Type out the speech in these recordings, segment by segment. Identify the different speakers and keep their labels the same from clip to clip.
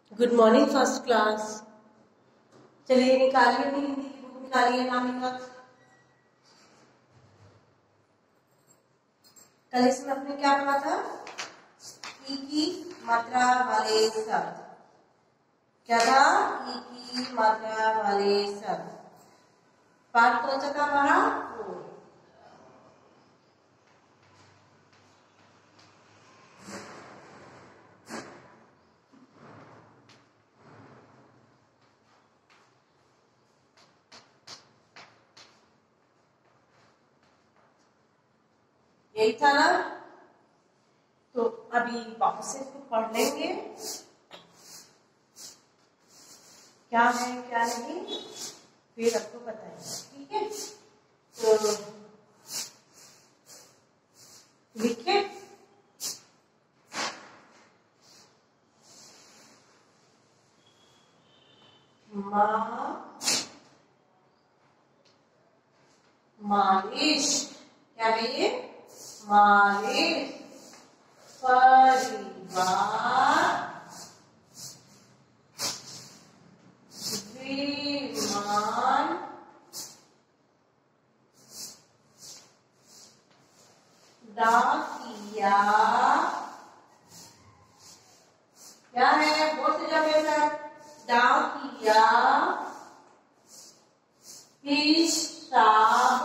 Speaker 1: Good morning first class. चलिए निकालिए अपनी हिंदी की बुक, निकालिए नामिका। कल इसमें अपने क्या पढ़ा था? ई की मात्रा वाले शब्द। क्या था? ई की मात्रा वाले शब्द। पाठ कौन सा था हमारा? यही था ना? तो अभी वापस से इसको पढ़ लेंगे, क्या है क्या नहीं, फिर आपको बताएंगे। ठीक है, तो लिखे मालिश। क्या है ये? मालिश। परिवार विमान डाकिया। क्या है? बहुत से जगह पर डाकिया हिसाब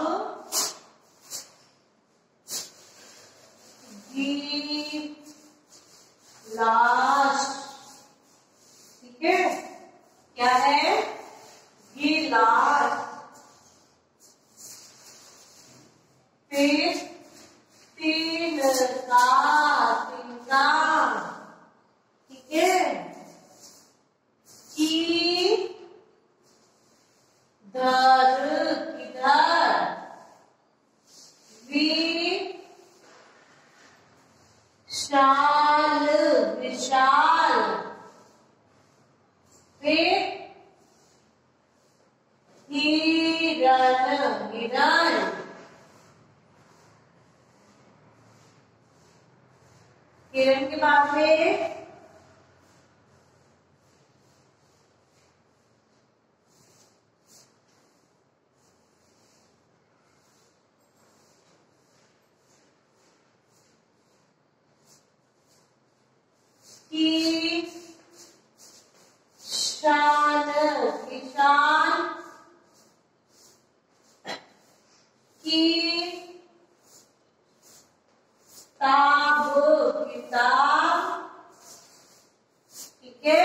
Speaker 1: गिलास। ठीक है, क्या है? गिलास। फिर तिनका, तिनका। ठीक है, किधर, किधर। विशाल, विशाल। फिर हिरण, हिरण। हिरण के बाद में किसान, किसान। किताब, किताब। ठीक है,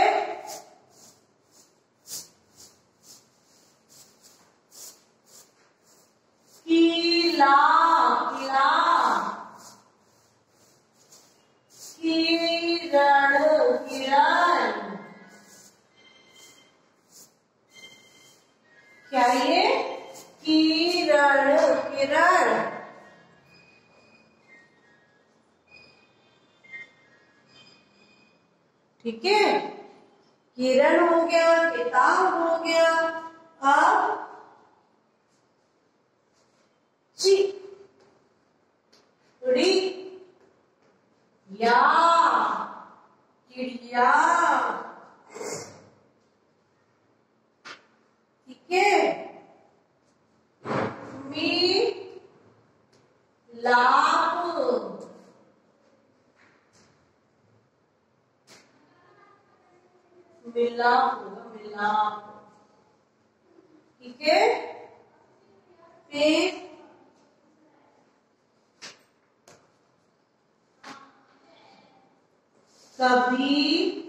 Speaker 1: किला, किला। किरण, किरण। क्या ये? किरण, किरण। ठीक है, किरण हो गया, किताब हो गया। अब चिड़िया, चिड़िया। ठीक है, मिलाप, मिलाप होगा, मिलाप। ठीक है, फिर कभी,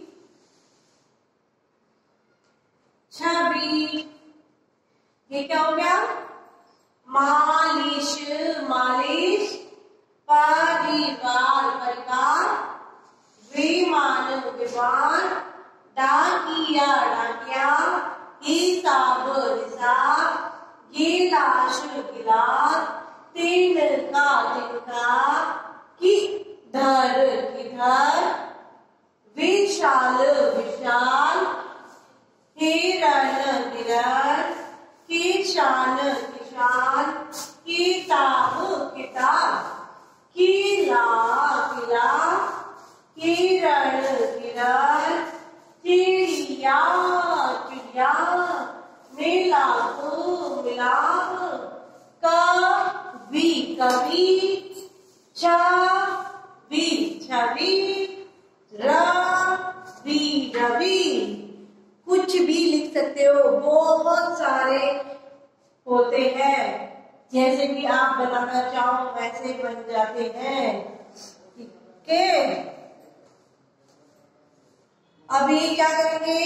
Speaker 1: छवि। ये क्या हो गया? मालिश, मालिश। परिवार, परिवार। विमान, विमान। डाकिया, डाकिया। हिसाब, हिसाब। गिलास, गिलास। तिनका, तिनका। किधर, किधर। विशाल, विशाल। हिरण, हिरण। किसान, किसान। किताब, किताब। किला, किला। किरण, किरण। चिड़िया चिड़िया, मेला तो मिलाप, कवि कवि, छवि छवि, रवि रवि। कुछ भी लिख सकते हो, बहुत सारे होते हैं, जैसे भी आप बनाना चाहो वैसे बन जाते हैं। ठीक है, अभी क्या करेंगे,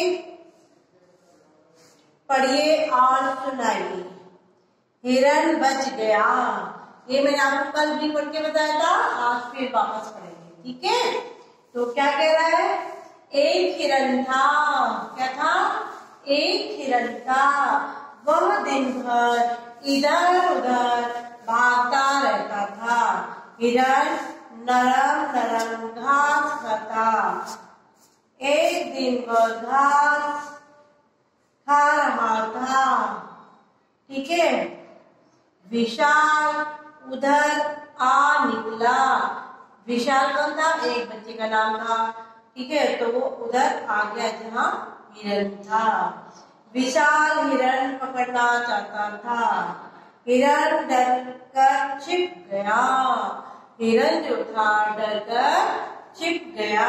Speaker 1: पढ़िए और सुनाइए। हिरण बच गया, ये मैंने आपको कल भी पढ़ के बताया था, आज फिर वापस पढ़ेंगे। ठीक है, तो क्या कह रहा है, एक हिरण था, क्या था, एक हिरण था, वह दिन भर इधर उधर भागता रहता था। हिरण नरम नरम घास खाता, एक दिन वह घास खा रहा था। ठीक है, विशाल उधर आ निकला, विशाल कौन था, एक बच्चे का नाम था। ठीक है, तो वो उधर आ गया जहाँ हिरण था। विशाल हिरण पकड़ना चाहता था, हिरण डर कर छिप गया, हिरण जो था डर कर छिप गया।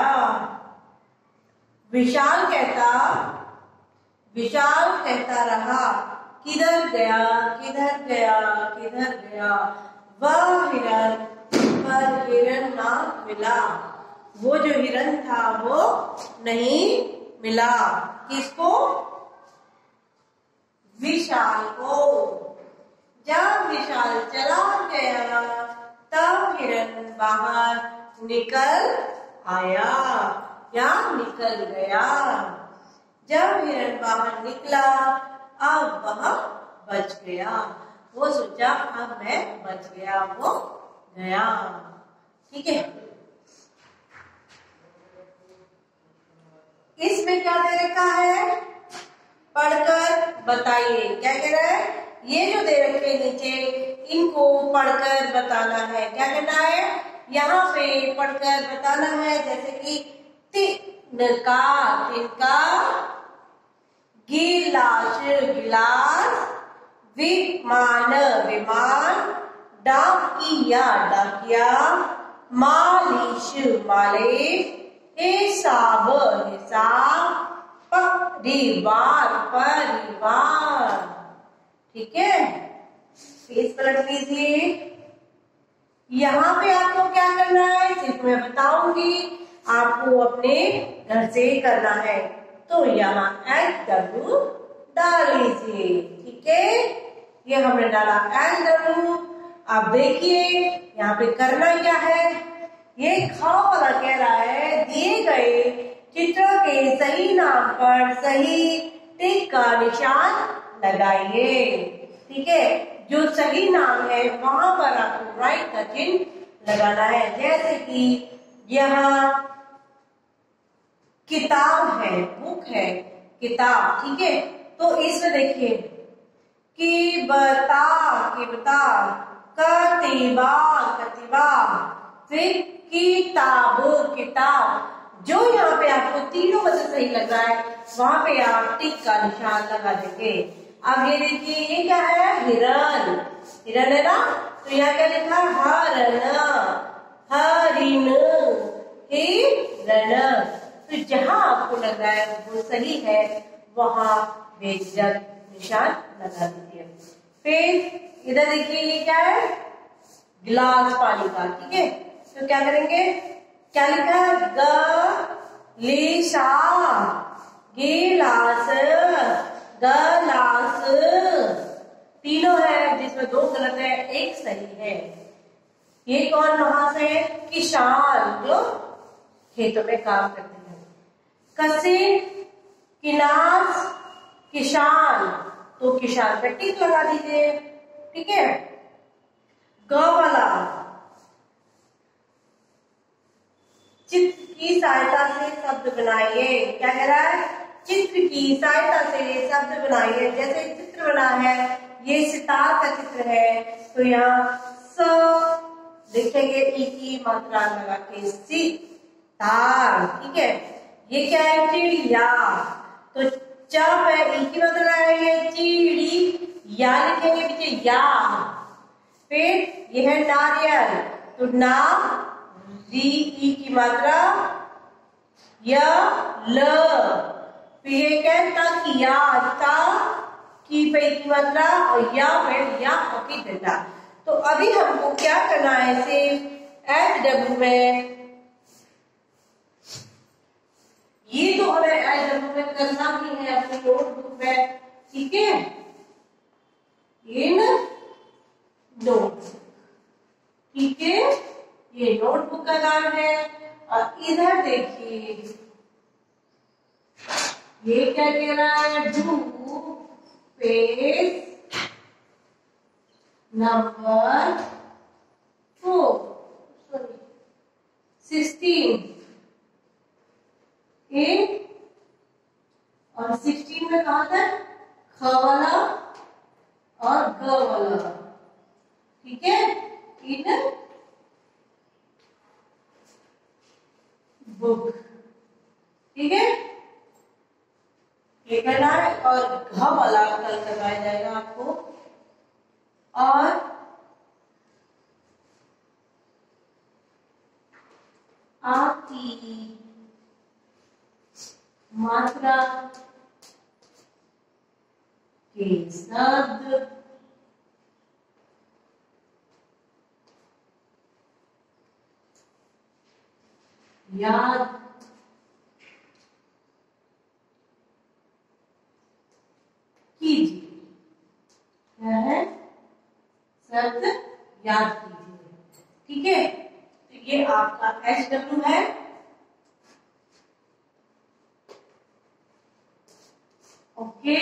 Speaker 1: विशाल कहता रहा, किधर गया किधर गया किधर गया, वह हिरण पर हिरण ना मिला, वो जो हिरण था वो नहीं मिला। किसको, विशाल को। जब विशाल चला गया तब हिरण बाहर निकल आया या निकल गया। जब हिरण बाहर निकला अब वह बच गया, वो सोचा अब मैं बच गया, वो गया। ठीक है, इसमें क्या दे रखा है, पढ़कर बताइए। क्या कह रहा है, ये जो दे रखे नीचे इनको पढ़कर बताना है। क्या करना है, यहाँ पे पढ़कर बताना है, जैसे कि तिनका तिनका, गिलास गिलास, विमान विमान, डाकिया डाकिया, मालिश मालिश, हिसाब हिसाब, परिवार परिवार। ठीक है, पेज पलट लीजिए। यहाँ पे आपको क्या करना है, सिर्फ मैं बताऊंगी, आपको अपने घर से करना है। तो यहाँ SW डाल लीजिए। ठीक है, ये हमने डाला SW। अब देखिए यहाँ पे करना क्या है, ये खा वाला कह रहा है, दिए गए चित्र के सही नाम पर सही टिक का निशान लगाइए। ठीक है, जो सही नाम है वहां पर आपको राइट का चिन्ह लगाना है। जैसे कि यहाँ किताब है, बुक है, किताब। ठीक है, तो इसमें देखिए कि बता कतिबा कतिबा, फिर किताब किताब। जो यहाँ पे आपको तीनों में से सही लग रहा है वहां पे आप टिक का निशान लगा देंगे। अब ये देखिए, ये क्या है, हिरण, हिरण है ना, तो यहाँ क्या लिखा, हरण हरिण हिरण। तो जहां आपको लग रहा है वो सही है वहां बेझिझक निशान लगा दीजिए। फिर इधर देखिए, ये क्या है, गिलास पानी का। ठीक है, तो क्या करेंगे, क्या लिखा है, गलीसा गिलास गलास, तीनों है जिसमें दो गलत है, एक सही है। ये कौन वहां से, किसान जो खेतों में काम करते हैं। कसिन किनास किसान, तो किसान पे टिक लगा दीजिए। ठीक है, गवाला, चित्र की सहायता से शब्द बनाइए। क्या कह रहा है, चित्र की सहायता से शब्द बनाइए। जैसे चित्र बना है, ये सितार का चित्र है, तो यहाँ स लिखेंगे, ई की मात्रा लगा के, सितार। ठीक है, ये क्या है, चिड़िया, तो जब ई की मात्रा है चीड़ी, या लिखेंगे पीछे या। फिर यह है नारियल, तो ना री ई की मात्रा या ल। फिर ये क्या है तकिया, ता की पे की मात्रा और या पे या की डंडा। तो अभी हमको क्या करना है, सिर्फ SW में, ये तो हमें SW में करना भी है अपनी नोटबुक में, ठीक है। इन नोटबुक, ठीक है, ये नोटबुक का नाम है। और इधर देखिए ये क्या कह रहा है, डू पेज नंबर 16 ए, और 16 में कहा था ख वाला और ग वाला, ठीक है। इन बुक, ठीक है, ये करना है। और घ वाला कल करवाया जाएगा आपको। और आपकी मात्रा के शब्द याद कीजिए। क्या है, शब्द याद कीजिए, ठीक है। तो ये आपका SW है। ओके,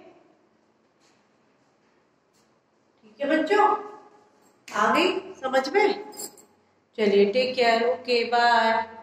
Speaker 1: ठीक है बच्चों, आ गई समझ में। चलिए टेक केयर, ओके बाय।